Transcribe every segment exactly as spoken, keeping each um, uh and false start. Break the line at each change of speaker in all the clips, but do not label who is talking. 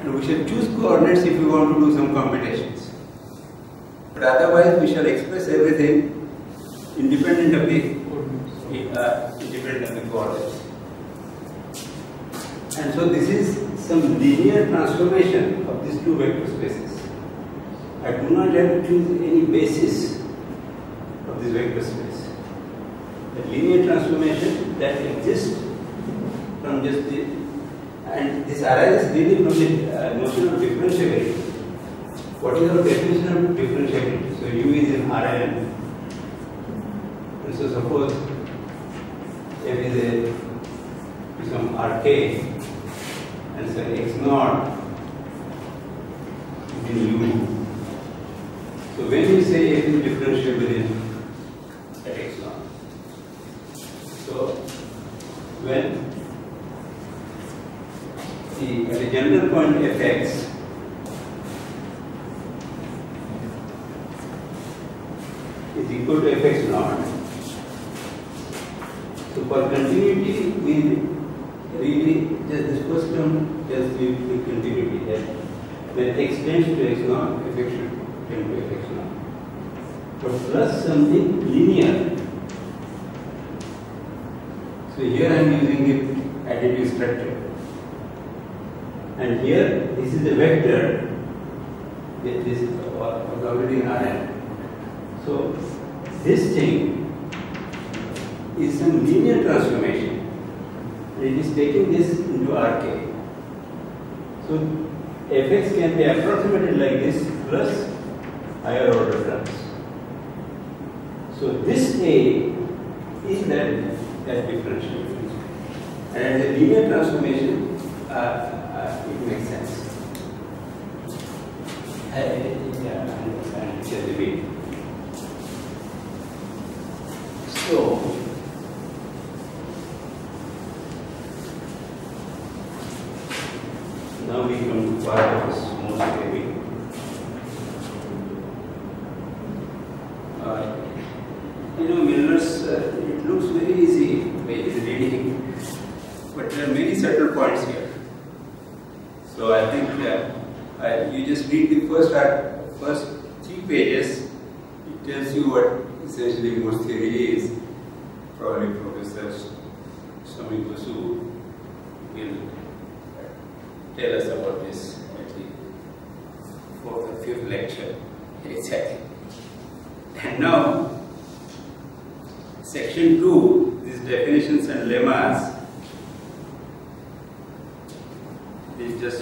we shall choose coordinates if we want to do some computations. But otherwise we shall express everything independent of the uh, independent of the coordinates. And so this is some linear transformation of these two vector spaces. I do not have to choose any basis of this vector space. The linear transformation that exists from just the, and this arises really from the uh, notion of differentiability. What is our definition of differentiability? So U is in R N, and so suppose there is a some R K, and so X naught is in U. So when you say F is differentiable in at X naught, so when the at a general point Fx is equal to Fx naught. So for continuity, we really just this first term just give the continuity that when X tends to X naught, Fx should tend to Fx naught. But plus something linear. So here I am using the additive structure. And here, this is a vector, this is already in R N. So, this thing is some linear transformation. It is taking this into R K. So, Fx can be approximated like this plus higher order terms. So, this A is that, that differential. And as a linear transformation, uh, Uh, it makes sense. I, yeah, I understand it's a debate. So, now we come to part of this most heavy. Uh, you know, Miller's, uh, it looks very easy by reading, but there are many subtle points here. So I think uh, uh, you just read the first uh, first three pages. It tells you what essentially Morse theory is. Probably Professor Swami-Basu will tell us about this at the fourth or fifth lecture. Exactly. And now, section two, these definitions and lemmas. Is just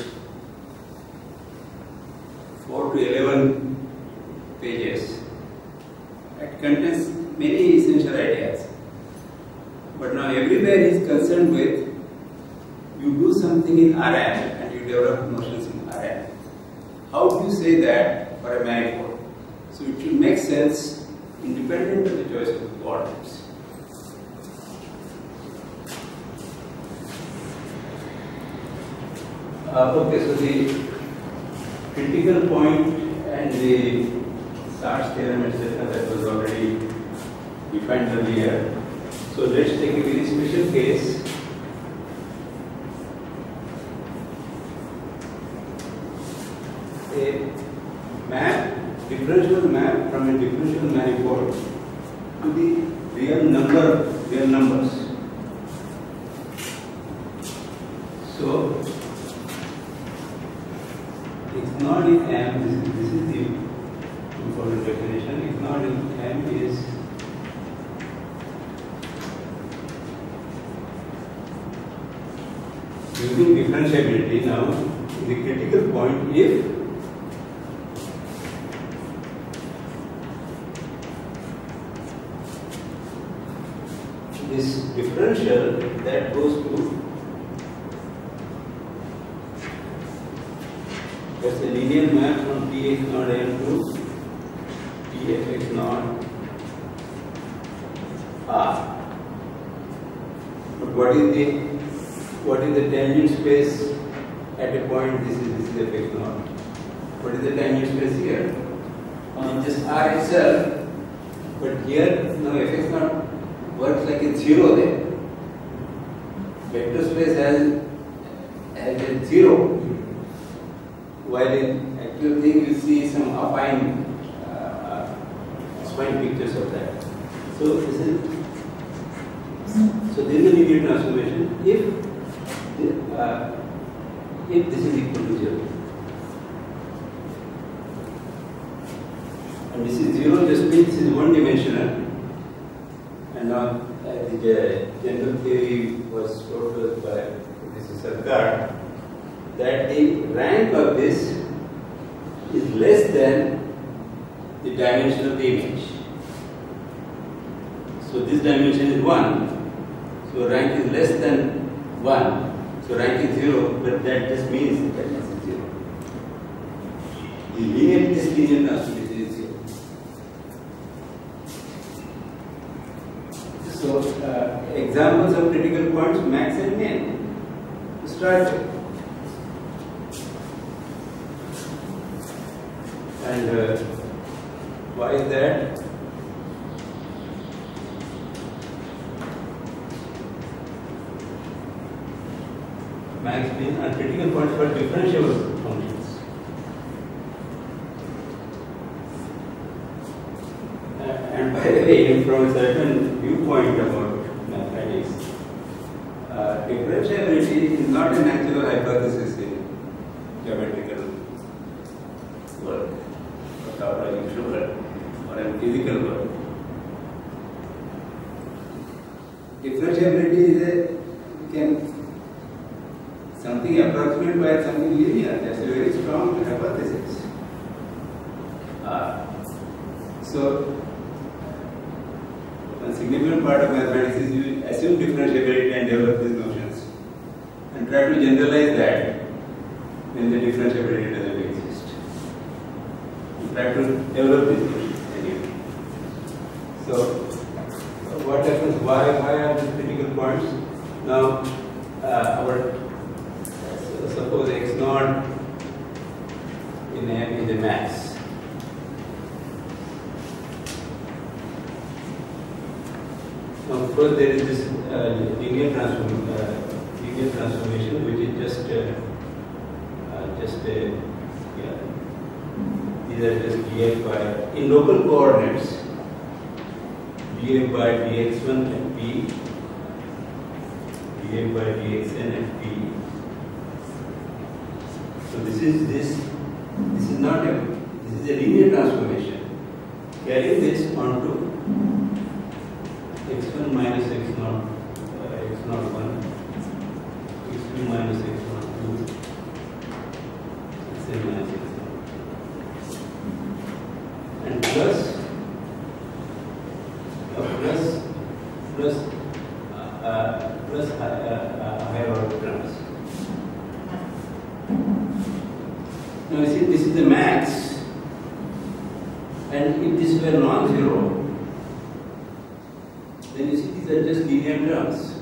four to eleven pages. It contains many essential ideas. But now everywhere is concerned with you do something in R N and you develop notions in R N. How do you say that for a manifold? So it should make sense independent of the choice of the coordinates. Uh, okay, so the critical point and the Sart's theorem, et cetera, that was already defined earlier. So let's take a very special case. A map, differential map from a differential manifold to the real number, real numbers. So it's not in M, this is, this is the important definition, it's not in M is using differentiability now, the critical point if this differential that goes to that's a linear map from T X naught M to T F X naught R. But what is the what is the tangent space at a point? This is this is F X naught. What is the tangent space here? On just R itself, but here now F X naught works like a zero there. Vector space has has a zero. while in actual thing you see some affine, uh, affine pictures of that. So this is so this is a linear transformation if the, uh, if this is equal to zero. And this is zero just means this is one dimensional. And now uh, the general theory was told by Professor Sarkar that the rank of this is less than the dimension of the image. So this dimension is one. So rank is less than one. So rank is zero, but that just means that this is zero. The linear, this linear transformation is zero. So uh, examples of critical points, max and min. Start with. And uh, why is that? Max, min are critical points for differentiable functions. Uh, and by the way, from a certain viewpoint about mathematics, uh, differentiability is not a natural hypothesis in geometrical work, or topological work, or in physical work. Differentiability is a, you can something approximate by something linear. That's a very strong hypothesis. Uh, so, a significant part of mathematics is you assume differentiability and develop these notions, and try to generalize that when the differentiability doesn't exist. You try to develop these notions anyway. So, what happens? Why? Why are these critical points? Now, uh, our suppose x naught in M is a max. Now, of course, there is this uh, linear transform uh, linear transformation, which is just uh, uh, just a yeah, these are just df by in local coordinates df by dx1 at p, df by dxn at p. So this is this this is not a this is a linear transformation. Carrying this onto x one minus x naught uh, x naught one, x two minus x naught two, xn minus x naught, and plus uh, plus plus uh, uh, plus uh, uh, higher order terms. Now you see, this is the max, and if this were non-zero, then you see these are just linear terms.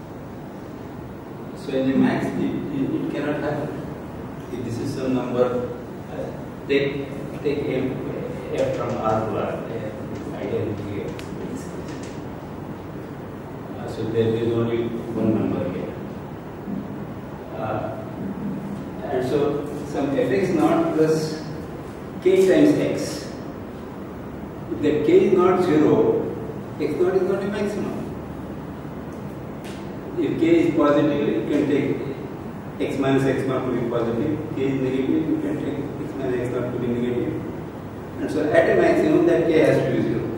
So in the max, it, it, it cannot happen. If this is some number, uh, take take f, f from R to R, uh, identity f. Uh, so there is only one number here, uh, and so some fx naught plus k times x. If that k is not zero, x naught is not a maximum. If k is positive, you can take x minus x naught to be positive. K is negative, you can take x minus x naught to be negative. And so at a maximum, that k has to be zero.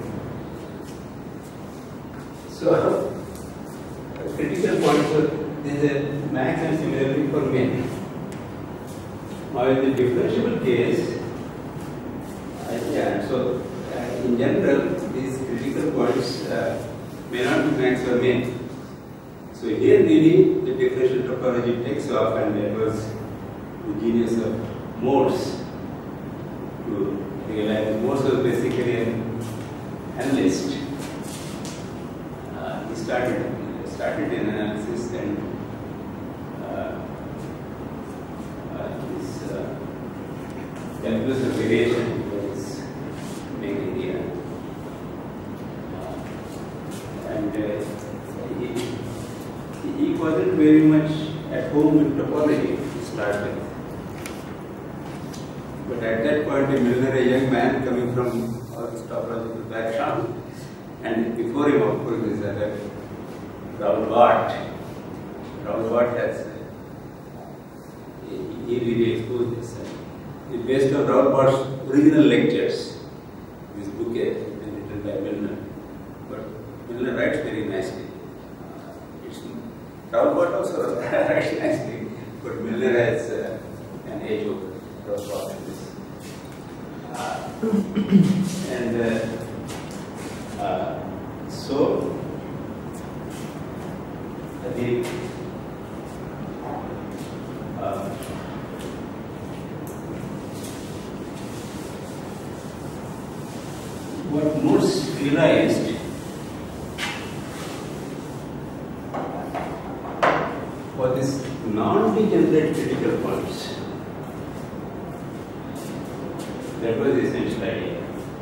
So, critical point, so there is a max and similarly for min. Now in the differentiable case, uh, yeah, so uh, in general, these critical points uh, may not be max or min. So here really the differential topology takes off, and that was the genius of Morse to realize Morse was basically an analyst. Uh, he started started in analysis, and uh, uh, this uh, calculus of variation was making here, uh, and uh, he, he wasn't very much at home with topology to start with. But at that point, Milner, a young man coming from our topological background, and before him, of course, is uh, Ravi S. Ravi S has he really exposed this. It's based on Ravi S. original lectures. This book has been written by Milner, but Milner writes very nicely. It's Ravi S. also writes nicely, but Milner has uh, an edge over Ravi S. in this. Uh, and uh, uh, so the uh, what Morse realized for this non-degenerate critical points. That was the essential idea.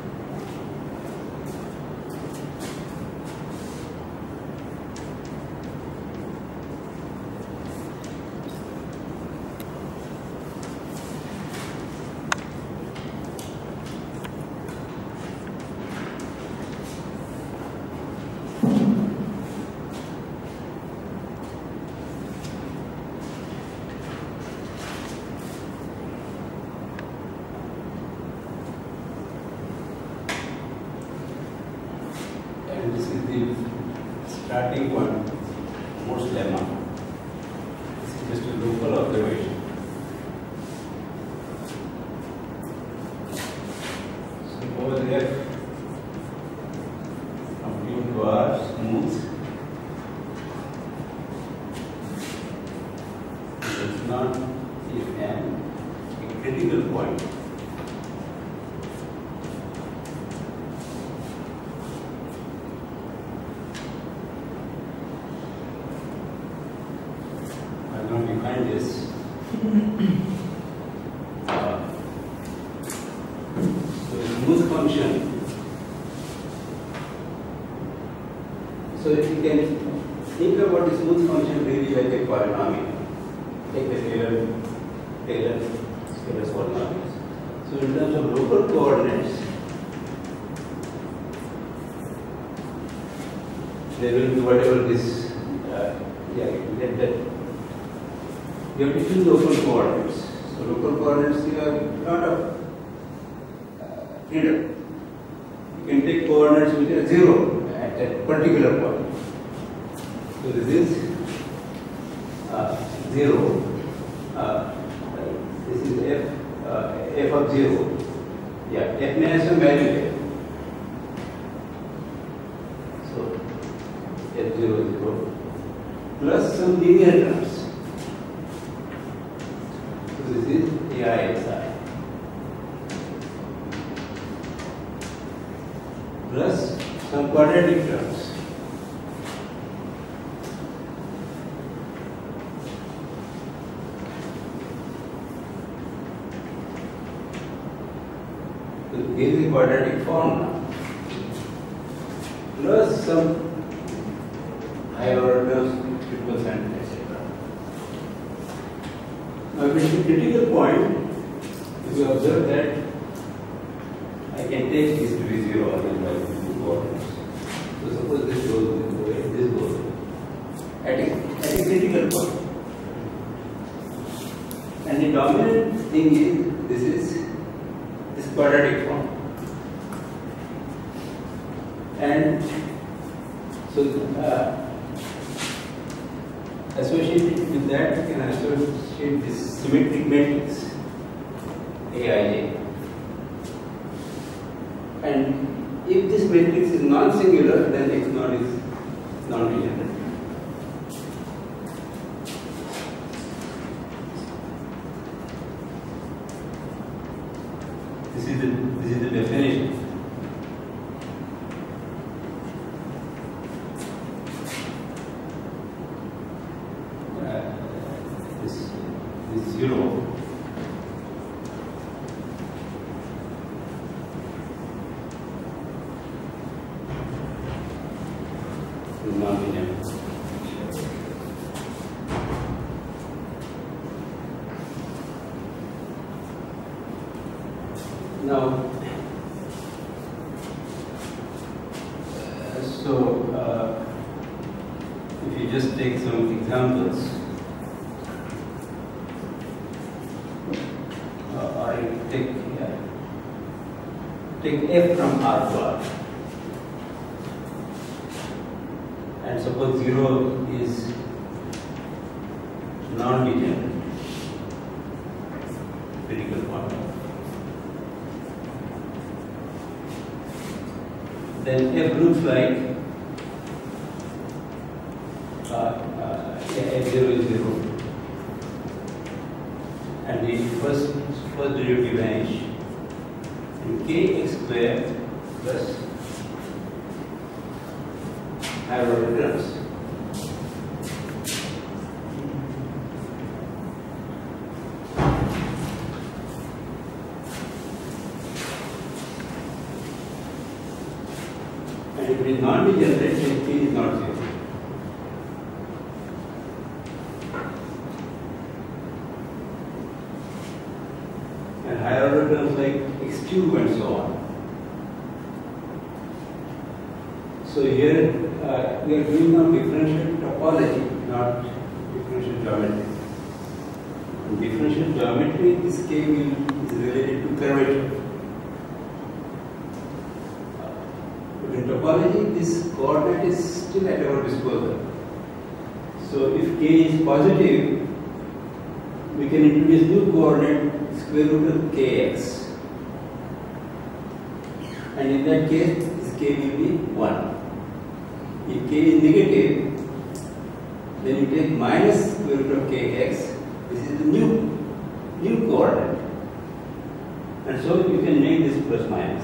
Starting point, Morse lemma. This is just a local observation. Suppose F from Q to R smooth. It is not if M a critical point. Define this. uh, so a smooth function. So if you can think about a smooth function really like a polynomial, like the Taylor Taylor scalar polynomials. So in terms of local coordinates, there will be whatever this. Uh, yeah, you get that. You have to choose local coordinates. So local coordinates, you have a lot of uh, freedom. You can take coordinates which are zero at a particular point. So this is uh, zero. Uh, this is f uh, f of zero. Yeah, f may have some value there. So f zero zero plus some linear terms. This is I I S E R plus some quadratic terms. So this is quadratic form now. Plus some higher order terms, triple and et cetera. Now, if it is a critical point, if you observe that I can take this to be zero again by two coordinates. So, suppose this goes this way, this goes at a, at a critical point. And the dominant thing is this is this quadratic form. And so, uh, associated with that, you can associate this symmetric matrix A I J. And if this matrix is non-singular, then X naught is non-degenerate. This is the this is the definition. Zero. Non-degenerate. Now, uh, so uh, if you just take some examples, uh, or you take yeah, take f from R to R, and suppose zero is non-degenerate critical point. Then f looks like uh, uh, f zero is zero, and the first first derivative vanish, and kx square plus higher order terms. And if it is non-degenerate, then k is not zero. And higher order terms like x cube and so on. So here uh, we are doing now differential topology, not differential geometry. In differential geometry, this k will, is related to curvature. In topology, this coordinate is still at our disposal. So if k is positive, we can introduce new coordinate square root of kx, and in that case, this k will be one. If k is negative, then you take minus square root of kx. This is the new new coordinate, and so you can make this plus minus.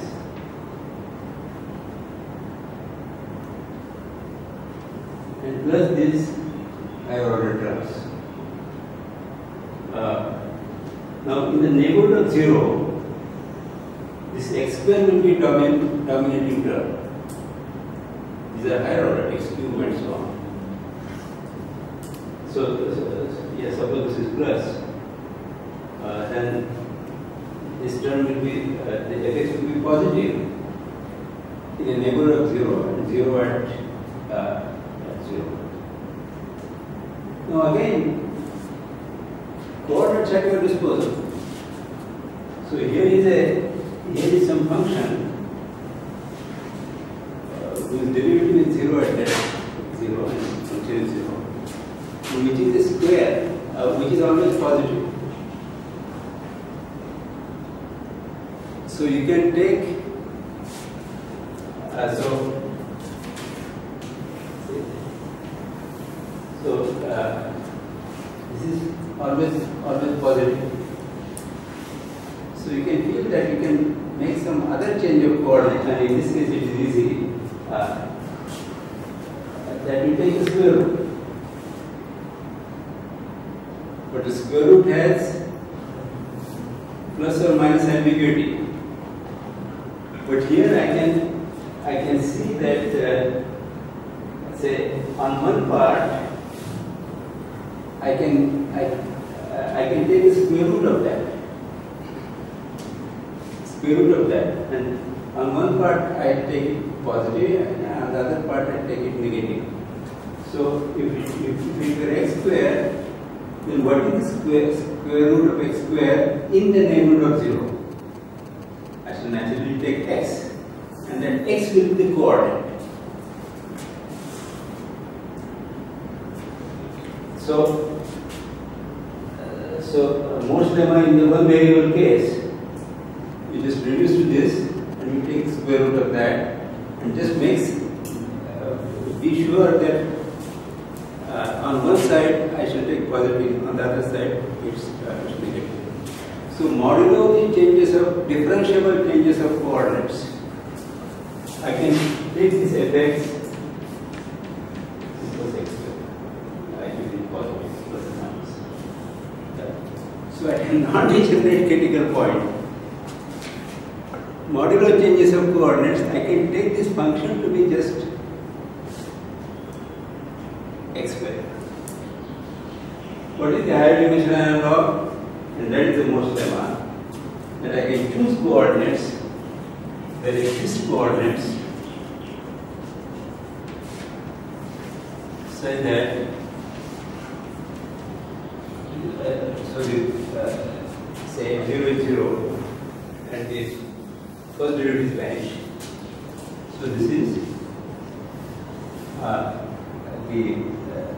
And plus these higher order terms. Uh, now, in the neighborhood of zero, this x square will be domin dominating term. These are higher order, x cube and so on. So, uh, yes, suppose this is plus, uh, then this term will be, uh, the fx will be positive in the neighborhood of zero, and zero at uh, zero. Now again, coordinates at your disposal. So here is a here is some function uh, whose derivative is zero at that zero and function is zero, which is a square, uh, which is always positive. So you can take uh, so. So uh, this is always always positive. So you can feel that you can make some other change of coordinates, and in this case it is easy. Uh, that will take the square root. But the square root has plus or minus ambiguity. But here I can I can see that uh, say on one part I can I, uh, I can take the square root of that, square root of that, and on one part I take it positive, and on the other part I take it negative. So if it, if it were x square, then what is the square square root of x square in the neighborhood of zero? I shall naturally take x, and then x will be the coordinate. So, uh, so uh, Morse lemma in the one variable case, you just reduce to this, and you take square root of that, and just makes uh, be sure that uh, on one side I shall take positive, on the other side it's, uh, it's negative. So modulo the changes of differentiable changes of coordinates, I can take this fx. So at a non-degenerate critical point, modulo changes of coordinates, I can take this function to be just x square. What is the higher dimensional analog? And that is the Morse lemma. that I can choose coordinates, there exist coordinates such that uh, so the, uh, say zero is zero and the first derivative vanish. So this is uh, the uh,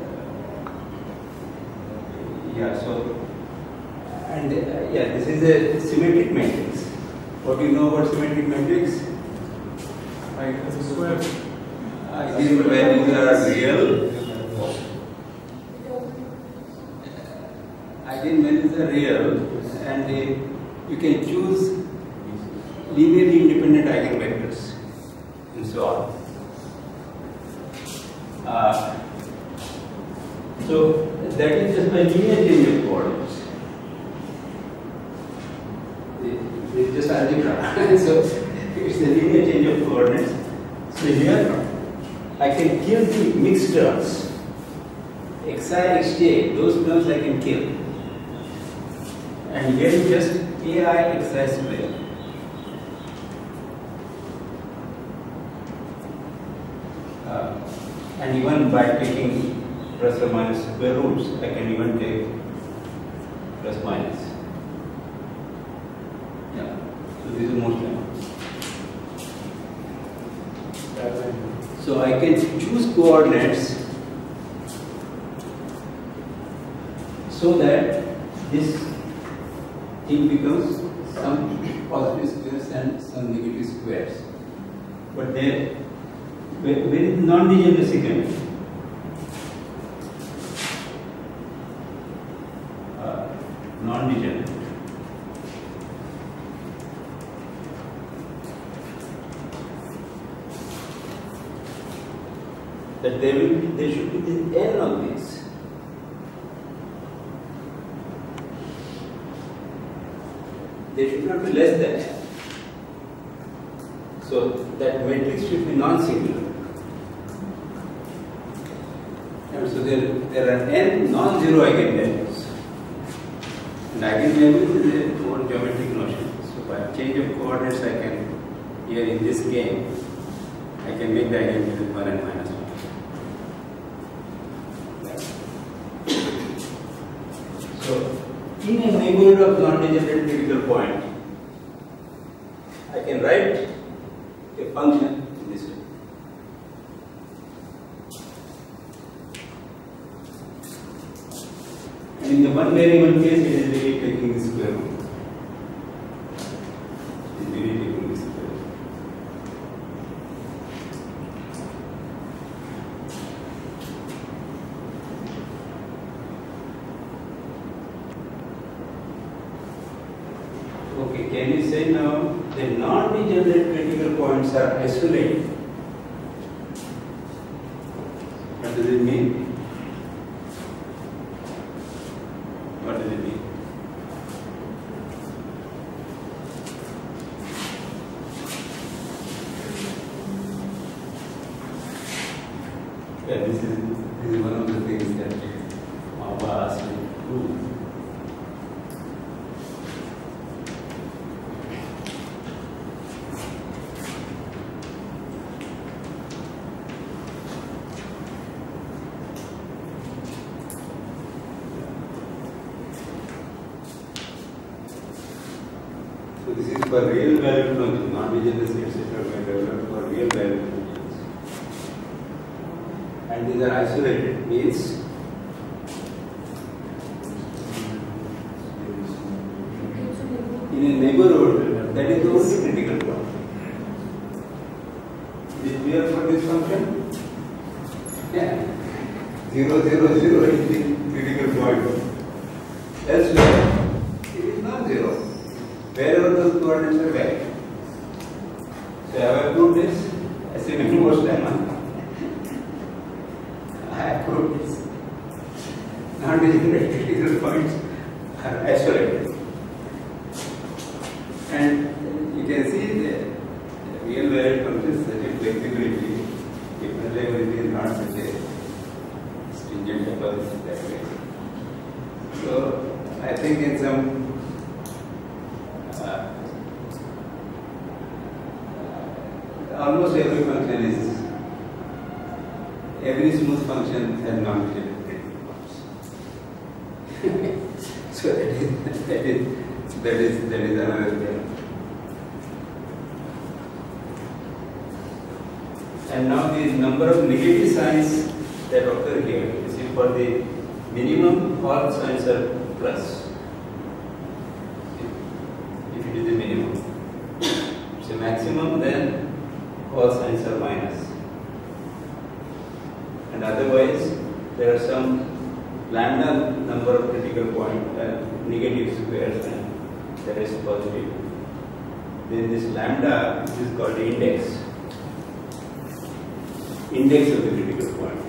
yeah so and uh, yeah this is a symmetric matrix. What do you know about symmetric matrix?
Right, it's a square.
Uh, these values are real. Eigenvalues are real, and uh, you can choose linearly independent eigenvectors and so on. Uh, so that is just by linear change of coordinates. It is just algebra. So it's a linear change of coordinates. So here I can kill the mixed terms. Xi, xj, those terms I can kill. And here is just ai xi square. Uh, and even by taking plus or minus square roots, I can even take plus minus. Yeah. So this is most numbers. So I can choose coordinates so that this thing becomes some positive squares and some negative squares. But there, where, where is non-degeneracy coming? Uh, non-degenerate. That there will be, there should be this n of these. They should not be less than n. So that matrix should be non-singular. And so there, there are n non-zero eigenvalues. And eigenvalue is a more geometric notion. So by change of coordinates, I can, here in this game, I can make the eigenvalue one and minus one. So in a neighborhood of non-degenerate critical point, I can write a function in this way. And in the one variable case, it is really taking the square root. It is really taking the square root. Okay, can you say now the non-degenerate critical points are isolated? What does it mean? What does it mean? Yeah, this is this is one of the things that Mama asked me to prove. So this is for real valued functions, not degeneracy, et cetera. We developed for real valued functions. And these are isolated, means in a neighborhood, that is the only critical point. Is it clear for this function? Yeah. Zero, zero, zero is the critical point. Elsewhere, it is not zero. Wherever those coordinates are valid. So have I proved this? I say many more times. I have proved this. Non-degenerate critical points are isolated. And you can see the real valued functions such a flexibility. Different level is not such a stringent hypothesis that way. So I think in some uh, almost every function is, every smooth function has non-trivial critical points. So that is, that is, that is, that is another theorem. And now the number of negative signs that occur here, you see, for the minimum all signs are plus. If it is the minimum. It's a maximum, then all signs are minus. And otherwise, there are some lambda number of critical points, uh, negative squares, and the rest positive. Then this lambda is called the index. Index of the critical point.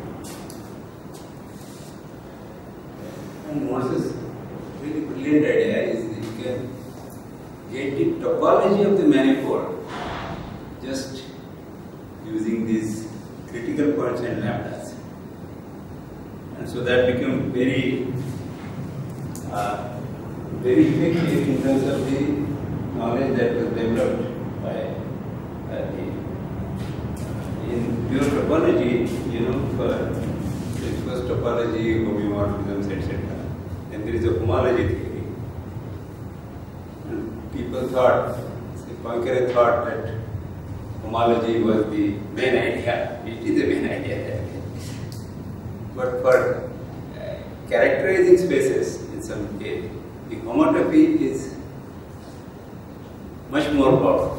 And Morse's really brilliant idea is that you can get the topology of the manifold just using these critical points and lambdas. And so that becomes very, uh, very effective in terms of the knowledge that was developed by uh, the in pure topology, you know, for the first topology, homeomorphisms, et cetera. Then there is a homology theory. And people thought, say, Poincaré thought that homology was the main idea. It is the main idea. But for uh, characterizing spaces, in some case, the homotopy is much more powerful.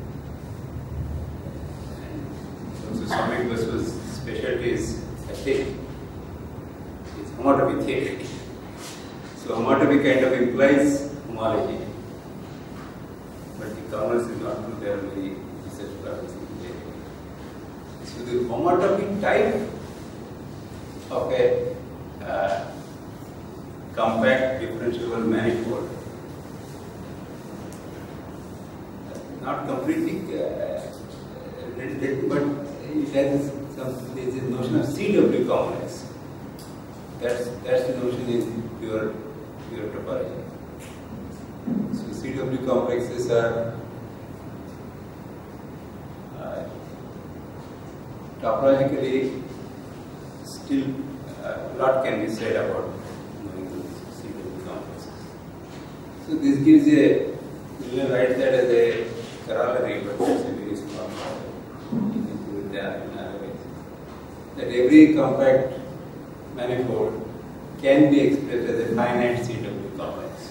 Swami Basu's specialty is ethic. It's homotopy theory. So homotopy kind of implies homology. But the corners is not true, there are very research problems in the area. So the homotopy type of a uh, compact differentiable manifold, not completely uh, related, but it has some, there is a notion of C W complex. That's, that's the notion in pure, pure topology. So C W complexes are uh, topologically still a uh, lot can be said about knowing those C W complexes. So this gives a, you will write that as a corollary, but it's a very small corollary. That every compact manifold can be expressed as a finite C W complex.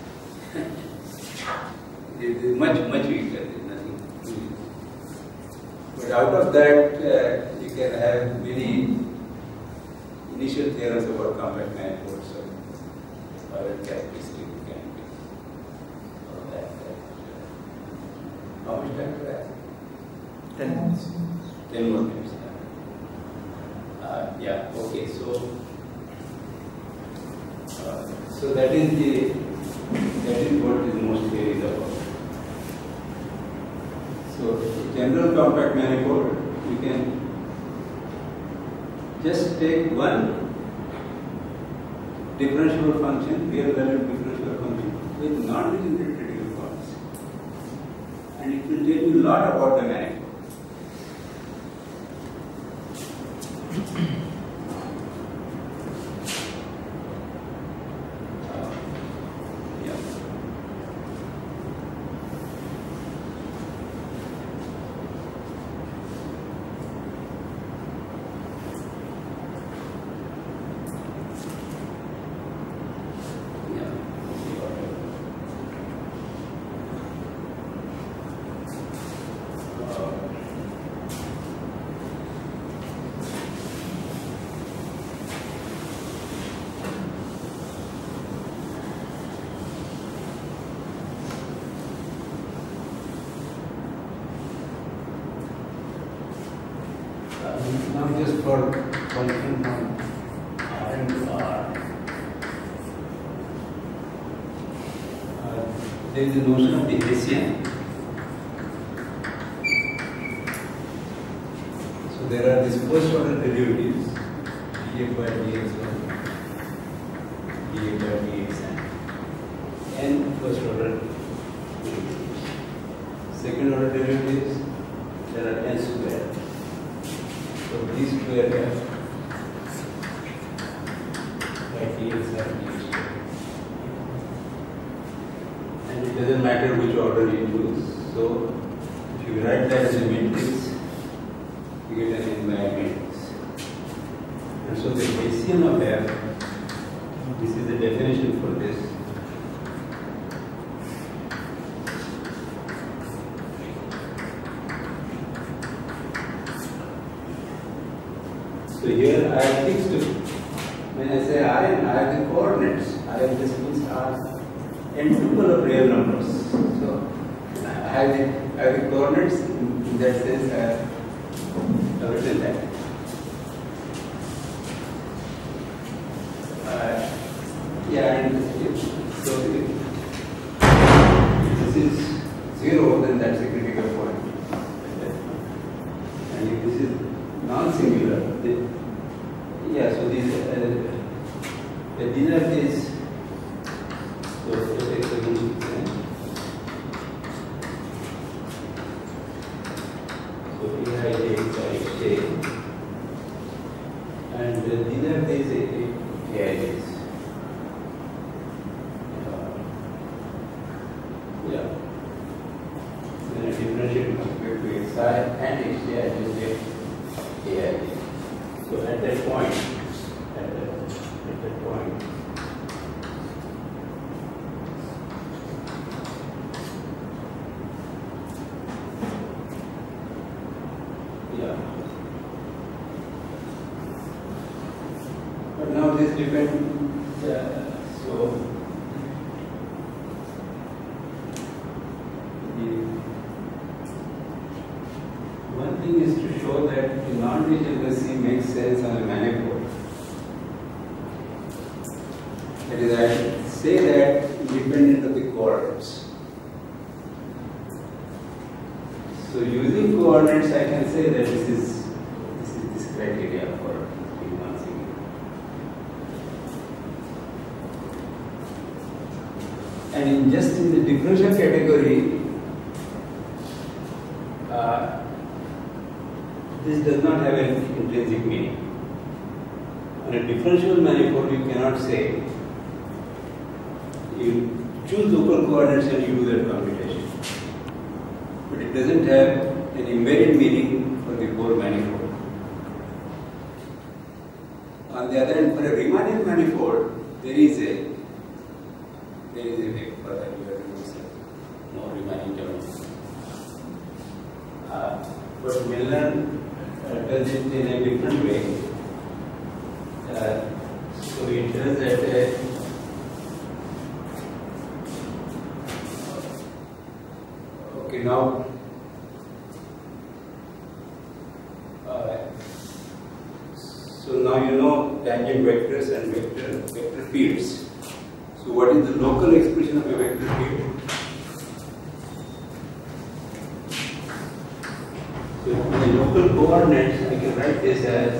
It is much, much weaker, there is nothing. But out of that, uh, you can have many initial theorems about compact manifolds. So, our characteristic can be of that. How much time do I have?
Ten minutes.
Ten more minutes. Uh, yeah. Okay. So, uh, so that is the that is what is most here is about. So, general compact manifold, you can just take one differentiable function, real valued differentiable function with non-degenerate critical points, and it will tell you a lot about the manifold. Now just for function from R and R, uh, there is a notion of the Hessian. So there are these first order derivatives, df by dx1, df by dxn, and first order derivatives. Second order derivatives, there are n square. So these square here, like d x I d x square. And it doesn't matter which order you use. So if you write that as a matrix, you get an n by n matrix. And so the Hessian of F, this is the definition for this. So here I have fixed, when I say I, I have the coordinates. I have this means are n tuple of real numbers. So I have the, I have the coordinates, in, in that sense I have written that. Uh, yeah, and if, so if, if this is zero, then that's a critical point. And if this is non-singular, yeah, so these, uh, these are these, so let's take the so here I take I and uh, these are these A I Ds. Uh, yeah. Then I differentiate compared to Xi and Xj, I just take A I D. So at that point, at that, at that point, yeah. But now this depends. Uh, so the one thing is to show that the non-degeneracy makes sense on a manifold. That is, I say that independent of the coordinates. So using coordinates, I can say that this is this is this criteria for being non-singular. And in just in the differential category, uh, this does not have an intrinsic meaning. On a differential manifold, you cannot say, you choose local coordinates and you do that computation. But it doesn't have an embedded meaning for the whole manifold. On the other hand, for a Riemannian manifold, there is a there is a way for that you have to use more Riemannian terms. Uh, but Miller Uh, does it in a different way. Uh, so it does that. Uh, okay, now. Uh, so now you know tangent vectors and vector vector fields. So what is the local expression of a vector field? So in the local coordinates, I can write this as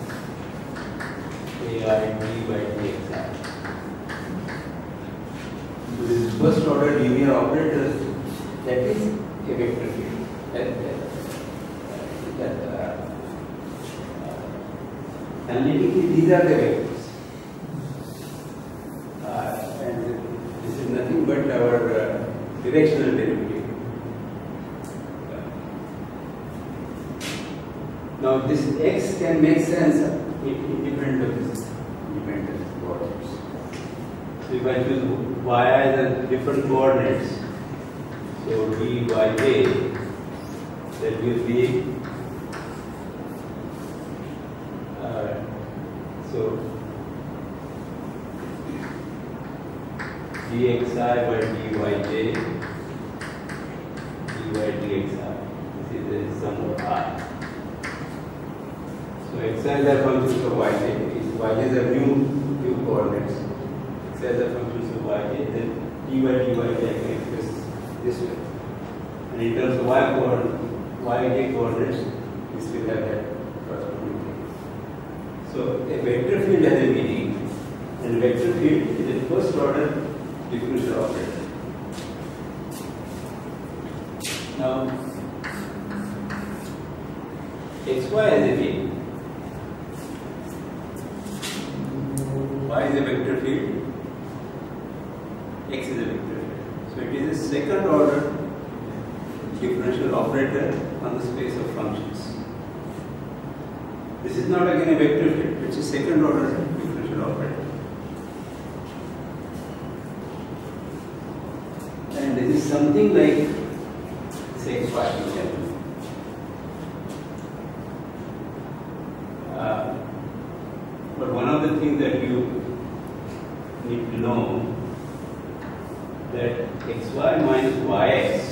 A I d by dxi. So this is first order linear operator, that is a vector field. That, that, that, uh, uh, analytically, these are the vectors. Uh, and this is nothing but our uh, directional derivative. Now this x can make sense independent of this independent coordinates. So if I choose y as a different coordinates, so d y j, that will be uh, so dxi by dyj, dy dxi. This is the sum of r. So xi are functions of yj. If yj's are new new coordinates, xi are functions of yj, then dy dy I can express this way. And in terms of y coordinates, yj coordinates, this will have that corresponding thing. So a vector field has a meaning, and vector field is a first order differential operator. Now, xy as a field. Y is a vector field, x is a vector field. So it is a second order differential operator on the space of functions. This is not again a vector field, it's a second order differential operator. And this is something like this xy. Uh, but one of the things that you need to know that xy minus yx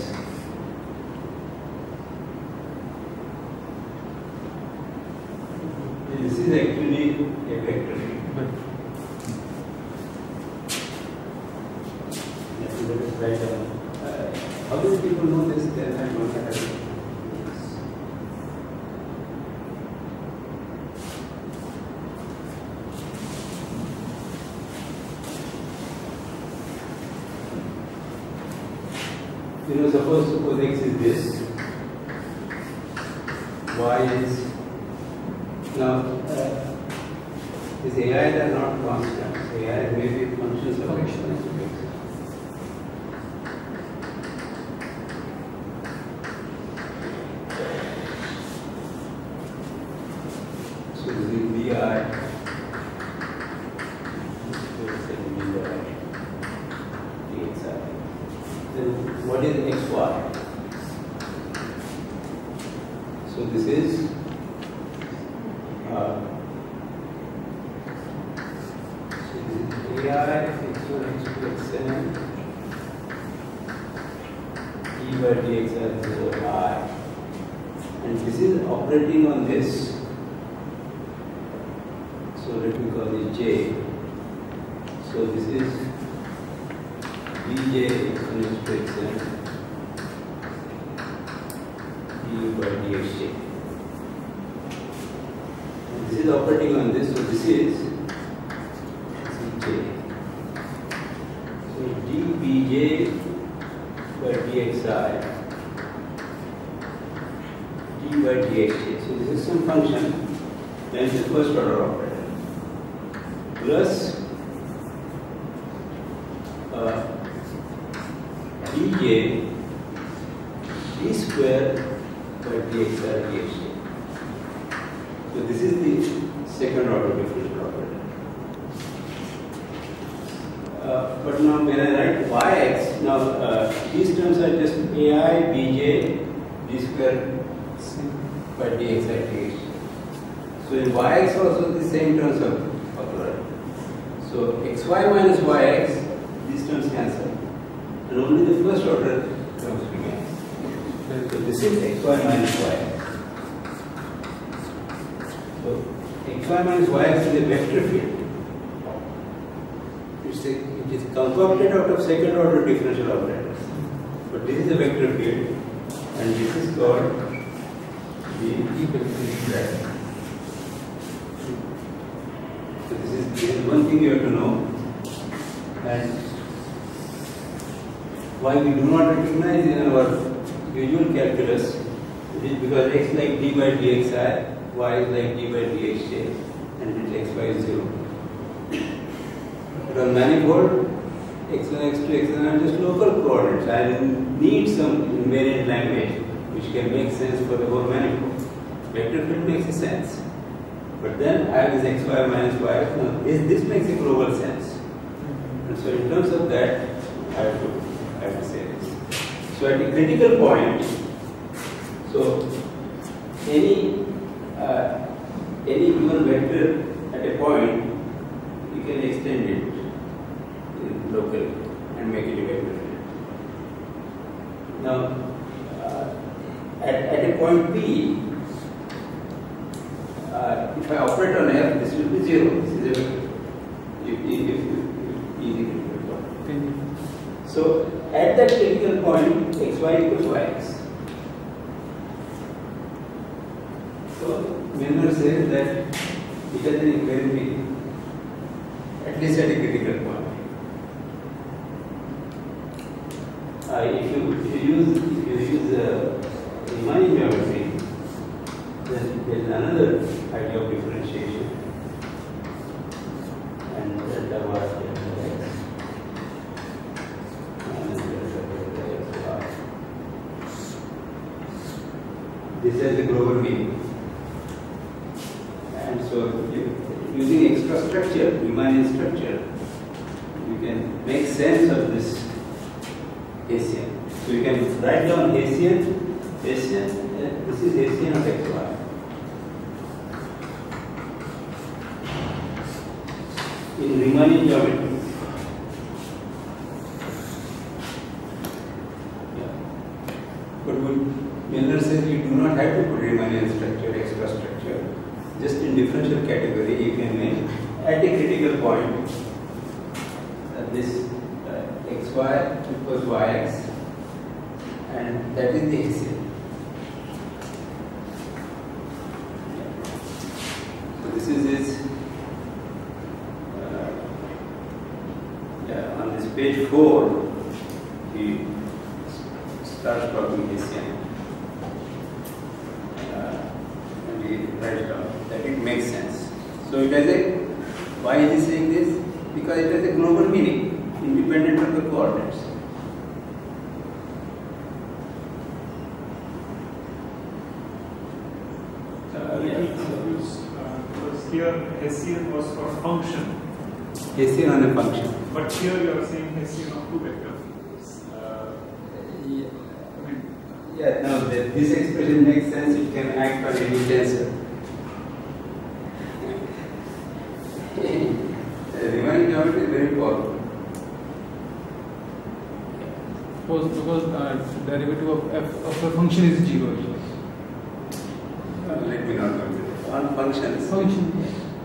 this is actually a vector field. Let us write down. Uh, how many people know this? Then I don't have it. You know, suppose suppose x is this, y is now uh, these A Is are not constants. A Is may be functions of x. So this is bi. Then what is xy? So this is uh, so this is A I, x one, x two, xn, d by dx as zero I, and this is operating on this. So let me call this j. So this is dj x one, x two, xn, d by dxj. This is operating on this, so this is, this is j. So dbj by dxi, d by dxj. So this is some function, then the first order operator, plus uh, dj d square by dxi dxj. So this is the second order differential operator. Uh, but now when I write yx, now uh, these terms are just ai, bj, d square by dxi dxj. So in yx also the same terms are occur. So xy minus yx, these terms cancel, and only the first order terms remain. So this is xy minus yx. So xy minus yx is a vector field. It's a, it is concocted out of second order differential operators. But this is a vector field, and this is called the equilibrium. So this is, this is one thing you have to know. And why we do not recognize in our usual calculus, it is because x like d by dxi, y is like d by dxj, and its xy is zero. But on manifold, x one, x two, xn are just local coordinates. I need some invariant language which can make sense for the whole manifold. Vector field makes sense. But then I have this xy minus y. Now this, this makes a global sense. And so in terms of that, I have to, I have to say this. So at a critical point, so any uh, any given vector at a point, you can extend it in local and make it a vector field. Now uh, at, at a point P, uh, if I operate on F, this will be zero. This is a vector field. If, if, if, if E is equal to one. So at that critical point, xy equals yx. So Milner says that it has an equality at least at a critical point. Uh, if you if you use if you use uh, Riemann geometry, then there is another idea of differentiation, and delta y delta x minus delta delta x y. This has a global meaning, and so using extra structure, Riemannian structure, you can make sense of this Hessian. So you can write down Hessian, Hessian, uh, this is Hessian of x y. In Riemannian geometry. Yeah. But when Miller says you do not have to put Riemannian structure, extra structure, just in differential category you can make at a critical point uh, this uh, xy equals yx, and that is the Hessian. So this is his, uh, yeah, on this page four, he starts talking Hessian. Uh, and he writes down that it makes sense. So it has a, why is he saying this? Because it has a global meaning, independent of the coordinates.
Here Hessian was for function.
Hessian on a function.
But here you are saying Hessian of two vectors. Uh,
yeah. I mean, yeah, no, the, this expression makes sense, it can act on any tensor. The Riemannian geometry is very powerful.
Because, because uh, derivative of f of a function is zero.
Uh, let me not come to it. On functions.
Function.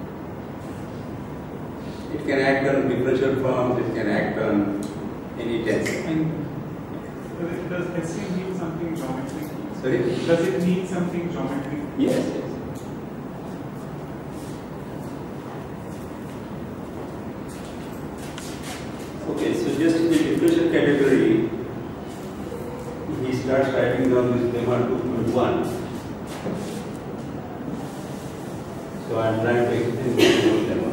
It can act on differential forms, it can act on any tensor.
And
does Hessian mean something geometric?
Sorry?
Does it mean something geometric?
Yes, yes. Okay, so just in the differential category, he starts writing down this lemma two point one. So I am trying to explain this lemma.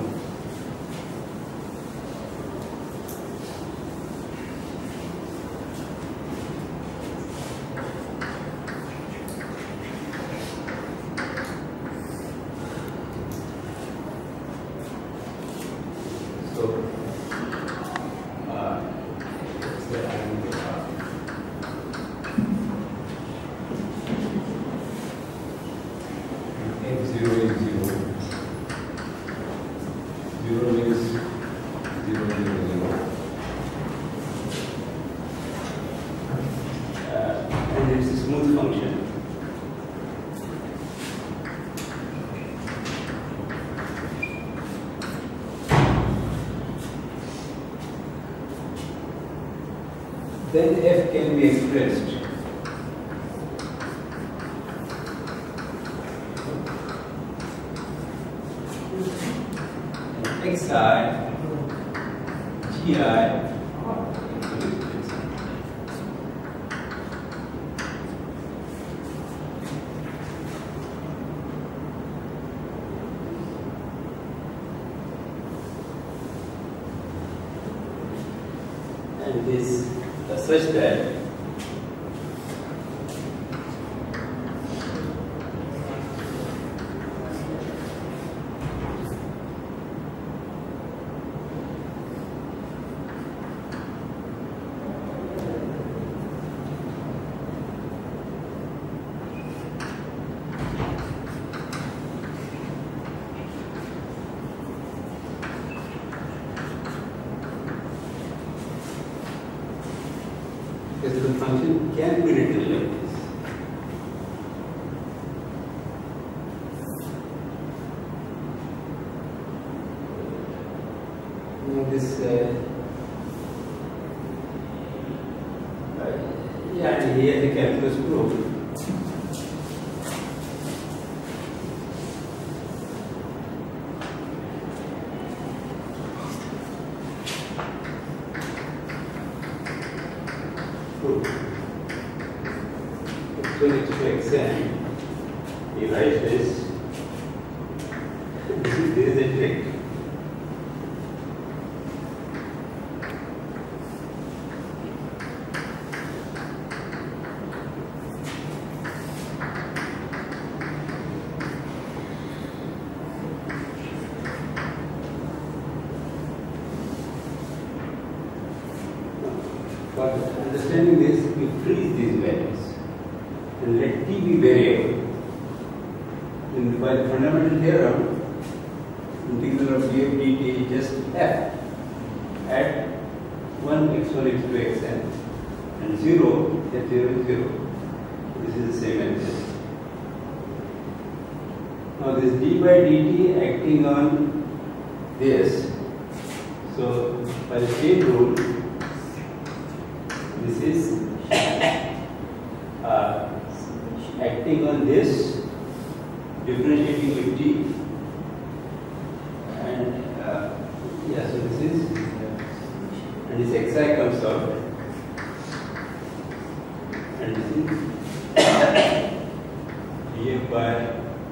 Then f can be expressed xi, gi, and this uh, such that the function can be written like this. Now this, uh, uh, yeah, and here the calculus proof. So it's to extend you write this, this is, this is a trick. For understanding this, we freeze these values and let t be variable. In, by the fundamental theorem, integral of df dt is just f at one x one x two xn and zero at zero is zero. This is the same as this. Now this d by dt acting on this. So by the chain rule, this is uh, acting on this, differentiating with t, and uh, yeah, so this is, and this xi comes out, and this is df by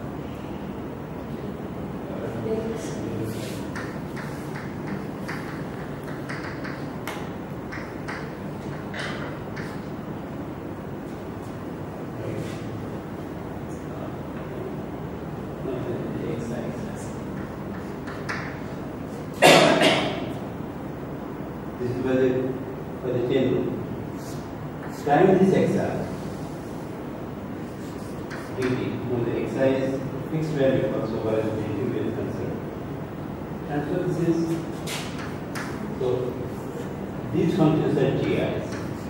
times this xi dt. Now the xi is fixed value also while the dt is concerned. And so this is, so these functions are gi's.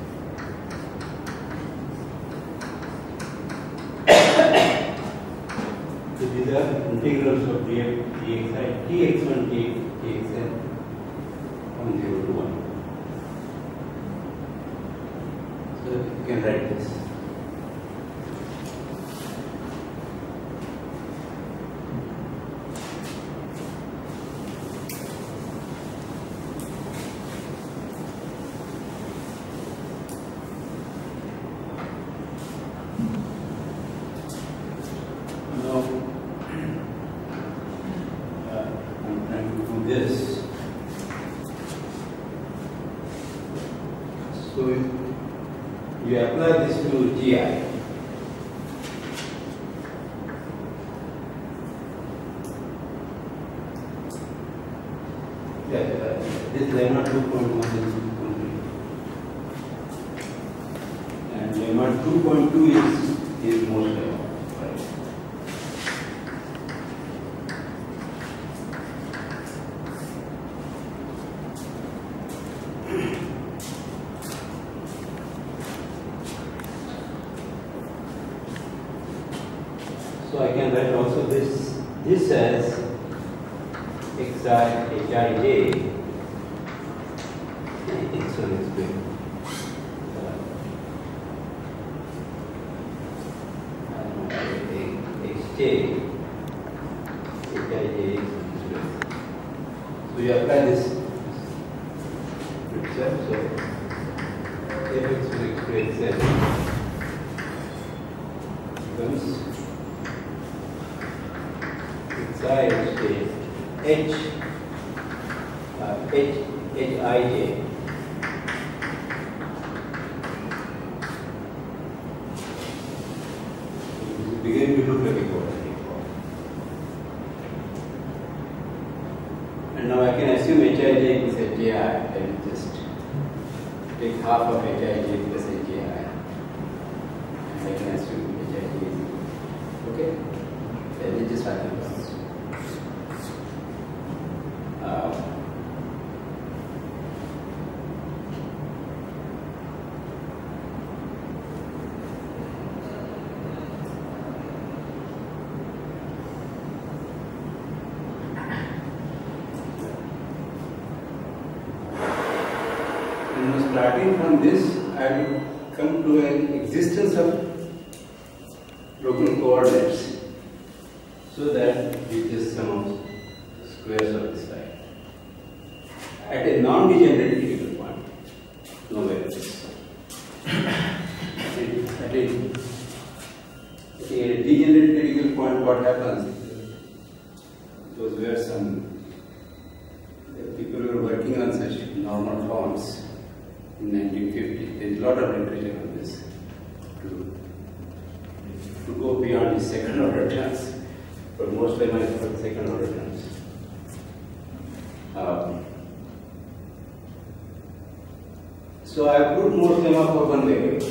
So these are integrals of df dxi, tx one, t, txn from zero to one. You can write this. Now, uh, I'm trying to do this. So you apply this to G I. Yeah, uh, this lemma two point one is complete. And lemma two point two is, is Morse lemma. Right. So I can write also this, this as xi hij x one x two. Xj hij x one. So you apply this itself. So f x one x two itself becomes xi h uh, h hij. Begin to look like a quadratic form. And now I can assume hij is hi. I will just take half of hij plus hi. And I can assume hij is okay. Then it just happens. Uh, Starting from this, I will come to an existence of local coordinates, so that we just sum of squares of this line at a non-degenerate critical point, no variables. At a, at a degenerate critical point, what happens? Those were some people who were working on such normal forms in nineteen fifty. There is a lot of literature on this. To, to go beyond the second order terms, but most of them are for second order terms. Um, so I put most of them up for one variable.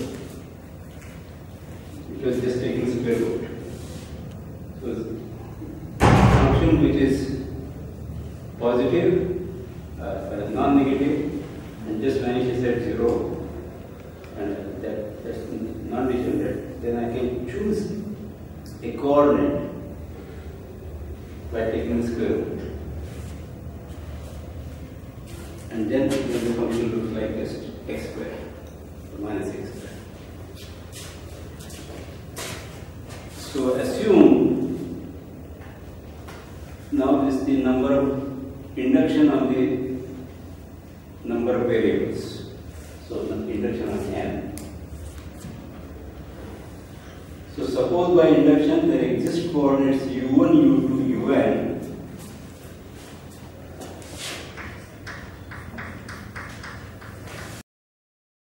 It was just taking square root. So a function which is positive, uh, non-negative, and just vanishes at zero, and that, that's non-degenerate, then I can choose a coordinate by taking the square root. And then the function looks like just x squared, or minus x squared. So assume now this is the number of induction on the number of variables. So the induction on n. So suppose by induction there exist coordinates u one, u two,